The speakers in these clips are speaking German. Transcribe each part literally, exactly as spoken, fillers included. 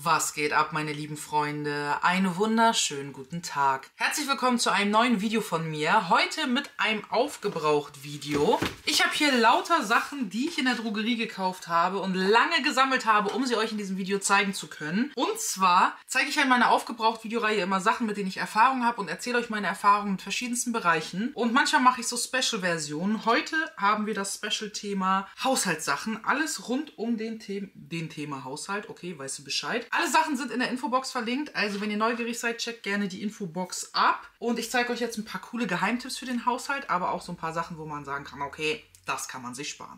Was geht ab, meine lieben Freunde? Einen wunderschönen guten Tag. Herzlich willkommen zu einem neuen Video von mir. Heute mit einem Aufgebraucht-Video. Ich habe hier lauter Sachen, die ich in der Drogerie gekauft habe und lange gesammelt habe, um sie euch in diesem Video zeigen zu können. Und zwar zeige ich in meiner Aufgebraucht-Videoreihe immer Sachen, mit denen ich Erfahrung habe und erzähle euch meine Erfahrungen in verschiedensten Bereichen. Und manchmal mache ich so Special-Versionen. Heute haben wir das Special-Thema Haushaltssachen. Alles rund um den, The den Thema Haushalt. Okay, weißt du Bescheid. Alle Sachen sind in der Infobox verlinkt, also wenn ihr neugierig seid, checkt gerne die Infobox ab. Und ich zeige euch jetzt ein paar coole Geheimtipps für den Haushalt, aber auch so ein paar Sachen, wo man sagen kann, okay, das kann man sich sparen.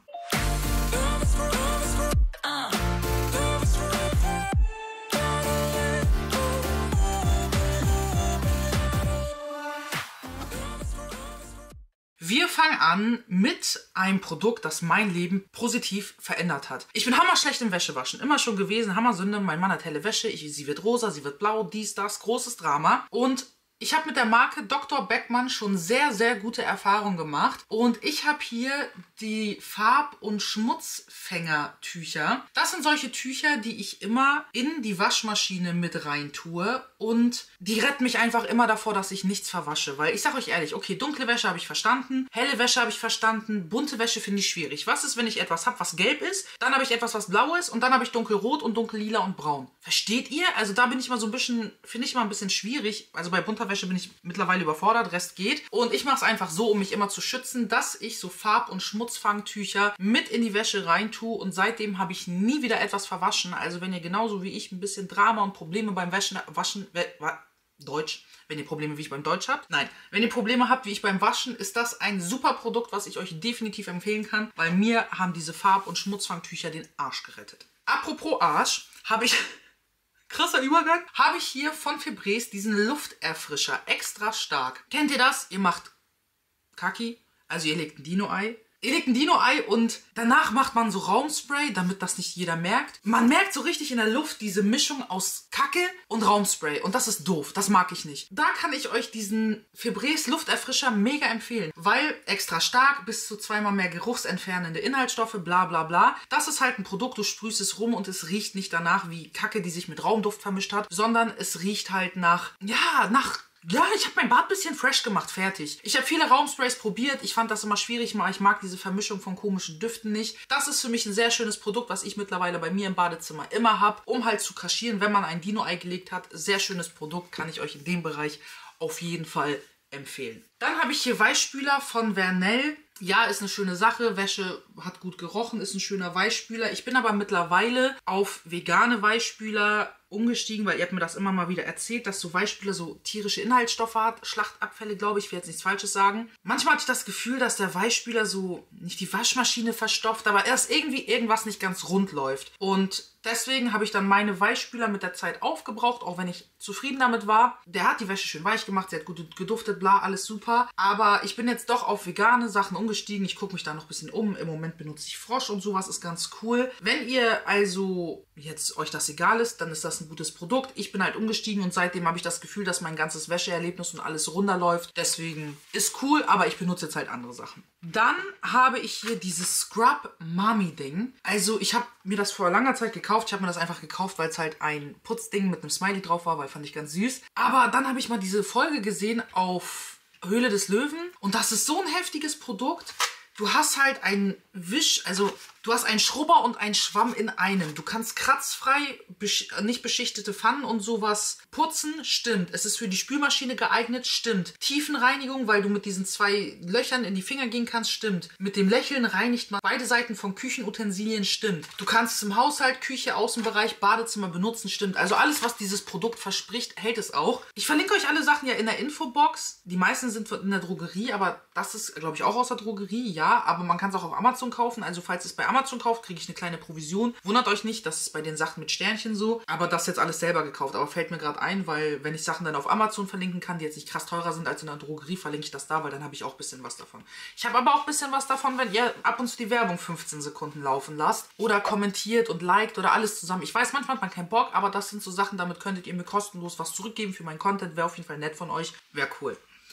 Wir fangen an mit einem Produkt, das mein Leben positiv verändert hat. Ich bin hammerschlecht im Wäschewaschen. Immer schon gewesen, Hammersünde. Mein Mann hat helle Wäsche. Ich, sie wird rosa, sie wird blau, dies, das. Großes Drama. Und ich habe mit der Marke Doktor Beckmann schon sehr, sehr gute Erfahrungen gemacht. Und ich habe hier die Farb- und Schmutzfängertücher. Das sind solche Tücher, die ich immer in die Waschmaschine mit rein tue. Und die retten mich einfach immer davor, dass ich nichts verwasche. Weil ich sage euch ehrlich, okay, dunkle Wäsche habe ich verstanden, helle Wäsche habe ich verstanden, bunte Wäsche finde ich schwierig. Was ist, wenn ich etwas habe, was gelb ist? Dann habe ich etwas, was blau ist und dann habe ich dunkelrot und dunkellila und braun. Versteht ihr? Also da bin ich mal so ein bisschen, finde ich mal ein bisschen schwierig. Also bei bunter Wäsche bin ich mittlerweile überfordert, Rest geht. Und ich mache es einfach so, um mich immer zu schützen, dass ich so Farb- und Schmutzfangtücher mit in die Wäsche rein tue. Und seitdem habe ich nie wieder etwas verwaschen. Also wenn ihr genauso wie ich ein bisschen Drama und Probleme beim Waschen, Waschen, Deutsch, wenn ihr Probleme wie ich beim Deutsch habt. Nein, wenn ihr Probleme habt wie ich beim Waschen, ist das ein super Produkt, was ich euch definitiv empfehlen kann, weil mir haben diese Farb- und Schmutzfangtücher den Arsch gerettet. Apropos Arsch, habe ich... Krasser Übergang. Habe ich hier von Febreze diesen Lufterfrischer. Extra stark. Kennt ihr das? Ihr macht Kaki. Also ihr legt ein Dino-Ei. Ihr legt ein Dino-Ei und danach macht man so Raumspray, damit das nicht jeder merkt. Man merkt so richtig in der Luft diese Mischung aus Kacke und Raumspray. Und das ist doof. Das mag ich nicht. Da kann ich euch diesen Febreze Lufterfrischer mega empfehlen. Weil extra stark, bis zu zweimal mehr geruchsentfernende Inhaltsstoffe, bla bla bla. Das ist halt ein Produkt, du sprühst es rum und es riecht nicht danach wie Kacke, die sich mit Raumduft vermischt hat. Sondern es riecht halt nach, ja, nach... Ja, ich habe mein Bad ein bisschen fresh gemacht, fertig. Ich habe viele Raumsprays probiert. Ich fand das immer schwierig, ich mag diese Vermischung von komischen Düften nicht. Das ist für mich ein sehr schönes Produkt, was ich mittlerweile bei mir im Badezimmer immer habe, um halt zu kaschieren, wenn man ein Dino-Ei gelegt hat. Sehr schönes Produkt, kann ich euch in dem Bereich auf jeden Fall empfehlen. Dann habe ich hier Weichspüler von Vernelle. Ja, ist eine schöne Sache. Wäsche hat gut gerochen, ist ein schöner Weichspüler. Ich bin aber mittlerweile auf vegane Weichspüler umgestiegen, weil ihr habt mir das immer mal wieder erzählt, dass so Weichspüler so tierische Inhaltsstoffe hat. Schlachtabfälle, glaube ich. Ich will jetzt nichts Falsches sagen. Manchmal hatte ich das Gefühl, dass der Weichspüler so nicht die Waschmaschine verstopft, aber erst irgendwie irgendwas nicht ganz rund läuft. Und deswegen habe ich dann meine Weichspüler mit der Zeit aufgebraucht, auch wenn ich zufrieden damit war. Der hat die Wäsche schön weich gemacht, sie hat gut geduftet, bla, alles super. Aber ich bin jetzt doch auf vegane Sachen umgestiegen. Ich gucke mich da noch ein bisschen um. Im Moment benutze ich Frosch und sowas, ist ganz cool. Wenn ihr also jetzt euch das egal ist, dann ist das ein gutes Produkt. Ich bin halt umgestiegen und seitdem habe ich das Gefühl, dass mein ganzes Wäscheerlebnis und alles runterläuft. Deswegen ist cool, aber ich benutze jetzt halt andere Sachen. Dann habe ich hier dieses Scrub Mami Ding. Also ich habe mir das vor langer Zeit gekauft. Ich habe mir das einfach gekauft, weil es halt ein Putzding mit einem Smiley drauf war, weil fand ich ganz süß. Aber dann habe ich mal diese Folge gesehen auf Höhle des Löwen und das ist so ein heftiges Produkt. Du hast halt einen Wisch, also du hast einen Schrubber und einen Schwamm in einem. Du kannst kratzfrei, besch nicht beschichtete Pfannen und sowas putzen, stimmt. Es ist für die Spülmaschine geeignet, stimmt. Tiefenreinigung, weil du mit diesen zwei Löchern in die Finger gehen kannst, stimmt. Mit dem Lächeln reinigt man beide Seiten von Küchenutensilien, stimmt. Du kannst es im Haushalt, Küche, Außenbereich, Badezimmer benutzen, stimmt. Also alles, was dieses Produkt verspricht, hält es auch. Ich verlinke euch alle Sachen ja in der Infobox. Die meisten sind in der Drogerie, aber das ist, glaube ich, auch aus der Drogerie, ja. Aber man kann es auch auf Amazon kaufen. Also falls es bei Amazon kauft, kriege ich eine kleine Provision. Wundert euch nicht, das ist bei den Sachen mit Sternchen so. Aber das jetzt alles selber gekauft. Aber fällt mir gerade ein, weil wenn ich Sachen dann auf Amazon verlinken kann, die jetzt nicht krass teurer sind als in der Drogerie, verlinke ich das da, weil dann habe ich auch ein bisschen was davon. Ich habe aber auch ein bisschen was davon, wenn ihr ab und zu die Werbung fünfzehn Sekunden laufen lasst oder kommentiert und liked oder alles zusammen. Ich weiß, manchmal hat man keinen Bock, aber das sind so Sachen, damit könntet ihr mir kostenlos was zurückgeben für meinen Content. Wäre auf jeden Fall nett von euch. Wäre cool.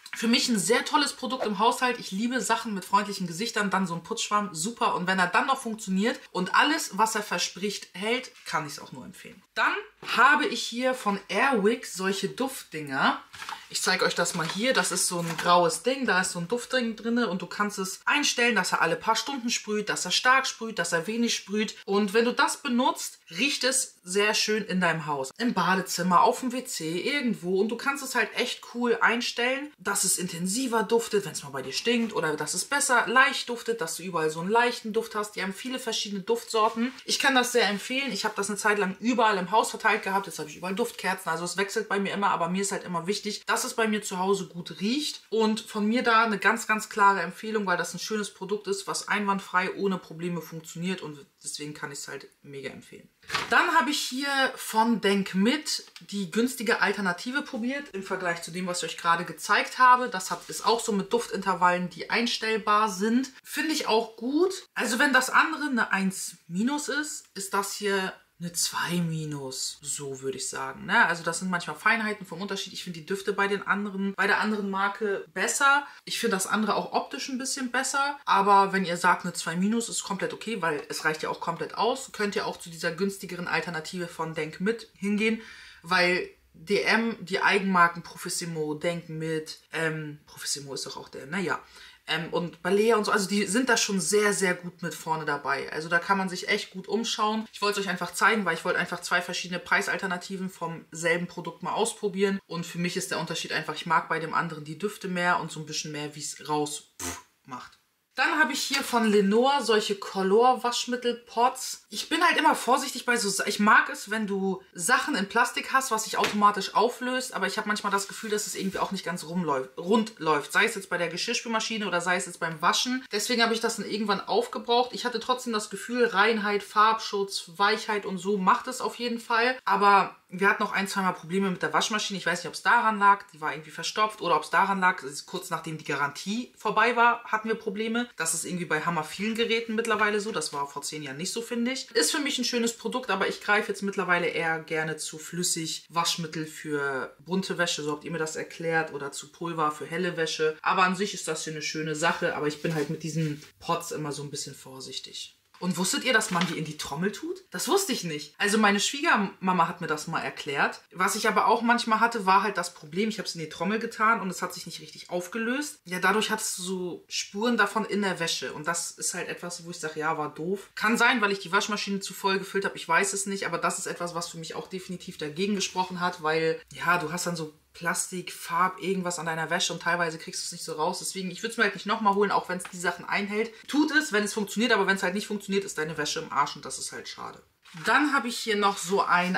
Für mich ein sehr tolles Produkt im Haushalt. Ich liebe Sachen mit freundlichen Gesichtern. Dann so ein Putzschwamm, super. Und wenn er dann noch funktioniert und alles, was er verspricht, hält, kann ich es auch nur empfehlen. Dann habe ich hier von Airwick solche Duftdinger. Ich zeige euch das mal hier. Das ist so ein graues Ding. Da ist so ein Duftding drin und du kannst es einstellen, dass er alle paar Stunden sprüht, dass er stark sprüht, dass er wenig sprüht. Und wenn du das benutzt, riecht es sehr schön in deinem Haus. Im Badezimmer, auf dem W C, irgendwo. Und du kannst es halt echt cool einstellen, dass es intensiver duftet, wenn es mal bei dir stinkt. Oder dass es besser leicht duftet, dass du überall so einen leichten Duft hast. Die haben viele verschiedene Duftsorten. Ich kann das sehr empfehlen. Ich habe das eine Zeit lang überall im Haus verteilt gehabt. Jetzt habe ich überall Duftkerzen. Also es wechselt bei mir immer. Aber mir ist halt immer wichtig, dass es bei mir zu Hause gut riecht. Und von mir da eine ganz, ganz klare Empfehlung, weil das ein schönes Produkt ist, was einwandfrei ohne Probleme funktioniert. Und deswegen kann ich es halt mega empfehlen. Dann habe ich hier von Denk mit die günstige Alternative probiert im Vergleich zu dem, was ich euch gerade gezeigt habe. Das ist auch so mit Duftintervallen, die einstellbar sind. Finde ich auch gut. Also wenn das andere eine eins minus ist, ist das hier eine zwei minus, so würde ich sagen. Ne? Also das sind manchmal Feinheiten vom Unterschied. Ich finde die Düfte bei den anderen, bei der anderen Marke besser. Ich finde das andere auch optisch ein bisschen besser. Aber wenn ihr sagt, eine zwei minus ist komplett okay, weil es reicht ja auch komplett aus, könnt ihr auch zu dieser günstigeren Alternative von Denk mit hingehen, weil D M, die Eigenmarken Profissimo, Denk mit, ähm, Profissimo ist doch auch der, naja. Ähm, und Balea und so, also die sind da schon sehr, sehr gut mit vorne dabei. Also da kann man sich echt gut umschauen. Ich wollte es euch einfach zeigen, weil ich wollte einfach zwei verschiedene Preisalternativen vom selben Produkt mal ausprobieren. Und für mich ist der Unterschied einfach, ich mag bei dem anderen die Düfte mehr und so ein bisschen mehr, wie es raus pff, macht. Dann habe ich hier von Lenor solche Color-Waschmittel-Pots. Ich bin halt immer vorsichtig bei so... Ich mag es, wenn du Sachen in Plastik hast, was sich automatisch auflöst. Aber ich habe manchmal das Gefühl, dass es irgendwie auch nicht ganz rumläuft, rund läuft. Sei es jetzt bei der Geschirrspülmaschine oder sei es jetzt beim Waschen. Deswegen habe ich das dann irgendwann aufgebraucht. Ich hatte trotzdem das Gefühl, Reinheit, Farbschutz, Weichheit und so macht es auf jeden Fall. Aber wir hatten noch ein, zweimal Probleme mit der Waschmaschine. Ich weiß nicht, ob es daran lag. Die war irgendwie verstopft. Oder ob es daran lag, kurz nachdem die Garantie vorbei war, hatten wir Probleme. Das ist irgendwie bei hammer vielen Geräten mittlerweile so. Das war vor zehn Jahren nicht so, finde ich. Ist für mich ein schönes Produkt, aber ich greife jetzt mittlerweile eher gerne zu flüssig Waschmittel für bunte Wäsche. So habt ihr mir das erklärt. Oder zu Pulver für helle Wäsche. Aber an sich ist das hier eine schöne Sache. Aber ich bin halt mit diesen Pots immer so ein bisschen vorsichtig. Und wusstet ihr, dass man die in die Trommel tut? Das wusste ich nicht. Also meine Schwiegermama hat mir das mal erklärt. Was ich aber auch manchmal hatte, war halt das Problem, ich habe es in die Trommel getan und es hat sich nicht richtig aufgelöst. Ja, dadurch hattest du so Spuren davon in der Wäsche. Und das ist halt etwas, wo ich sage, ja, war doof. Kann sein, weil ich die Waschmaschine zu voll gefüllt habe, ich weiß es nicht. Aber das ist etwas, was für mich auch definitiv dagegen gesprochen hat, weil, ja, du hast dann so Plastik, Farb, irgendwas an deiner Wäsche und teilweise kriegst du es nicht so raus. Deswegen, ich würde es mir halt nicht nochmal holen, auch wenn es die Sachen einhält. Tut es, wenn es funktioniert, aber wenn es halt nicht funktioniert, ist deine Wäsche im Arsch und das ist halt schade. Dann habe ich hier noch so ein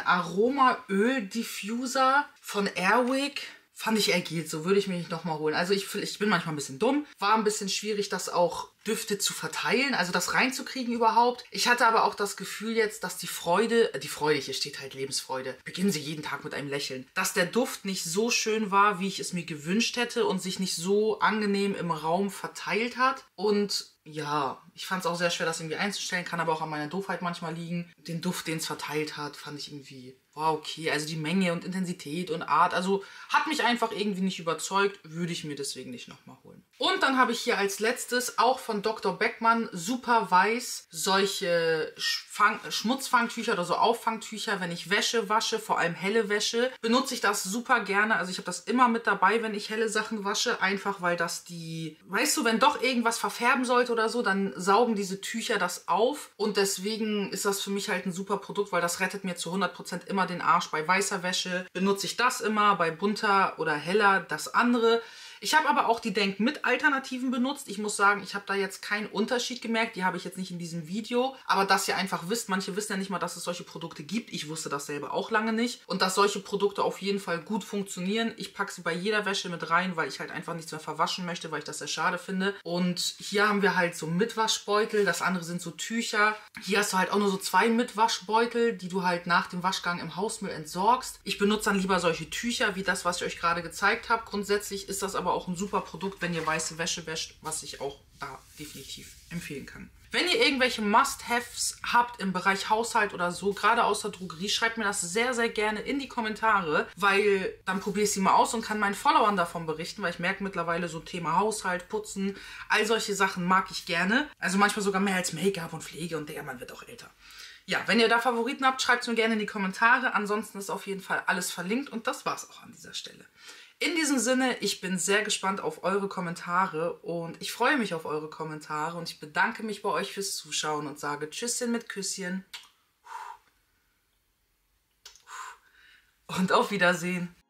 Aroma-Öl-Diffuser von Airwick. Fand ich, er geht, so würde ich mich nicht nochmal holen. Also ich, ich bin manchmal ein bisschen dumm. War ein bisschen schwierig, das auch Düfte zu verteilen, also das reinzukriegen überhaupt. Ich hatte aber auch das Gefühl jetzt, dass die Freude, äh, die Freude, hier steht halt Lebensfreude, beginnen Sie jeden Tag mit einem Lächeln, dass der Duft nicht so schön war, wie ich es mir gewünscht hätte und sich nicht so angenehm im Raum verteilt hat. Und ja, ich fand es auch sehr schwer, das irgendwie einzustellen, kann aber auch an meiner Doofheit manchmal liegen. Den Duft, den es verteilt hat, fand ich irgendwie, war okay. Also die Menge und Intensität und Art, also hat mich einfach irgendwie nicht überzeugt, würde ich mir deswegen nicht nochmal holen. Und dann habe ich hier als letztes auch von Doktor Beckmann super weiß solche Fang Schmutzfangtücher oder so Auffangtücher, wenn ich Wäsche wasche, vor allem helle Wäsche, benutze ich das super gerne. Also ich habe das immer mit dabei, wenn ich helle Sachen wasche, einfach weil das die, weißt du, wenn doch irgendwas verfärben sollte oder so, dann saugen diese Tücher das auf und deswegen ist das für mich halt ein super Produkt, weil das rettet mir zu hundert Prozent immer den Arsch. Bei weißer Wäsche benutze ich das immer, bei bunter oder heller das andere. Ich habe aber auch die Denk mit Alternativen benutzt. Ich muss sagen, ich habe da jetzt keinen Unterschied gemerkt. Die habe ich jetzt nicht in diesem Video. Aber dass ihr einfach wisst, manche wissen ja nicht mal, dass es solche Produkte gibt. Ich wusste das selber auch lange nicht. Und dass solche Produkte auf jeden Fall gut funktionieren. Ich packe sie bei jeder Wäsche mit rein, weil ich halt einfach nichts mehr verwaschen möchte, weil ich das sehr schade finde. Und hier haben wir halt so Mitwaschbeutel. Das andere sind so Tücher. Hier hast du halt auch nur so zwei Mitwaschbeutel, die du halt nach dem Waschgang im Hausmüll entsorgst. Ich benutze dann lieber solche Tücher, wie das, was ich euch gerade gezeigt habe. Grundsätzlich ist das aber aber auch ein super Produkt, wenn ihr weiße Wäsche wäscht, was ich auch da definitiv empfehlen kann. Wenn ihr irgendwelche Must-Haves habt im Bereich Haushalt oder so, gerade aus der Drogerie, schreibt mir das sehr, sehr gerne in die Kommentare, weil dann probiere ich sie mal aus und kann meinen Followern davon berichten, weil ich merke mittlerweile so Thema Haushalt, Putzen, all solche Sachen mag ich gerne. Also manchmal sogar mehr als Make-up und Pflege und der man wird auch älter. Ja, wenn ihr da Favoriten habt, schreibt es mir gerne in die Kommentare. Ansonsten ist auf jeden Fall alles verlinkt und das war's auch an dieser Stelle. In diesem Sinne, ich bin sehr gespannt auf eure Kommentare und ich freue mich auf eure Kommentare und ich bedanke mich bei euch fürs Zuschauen und sage Tschüsschen mit Küsschen und auf Wiedersehen.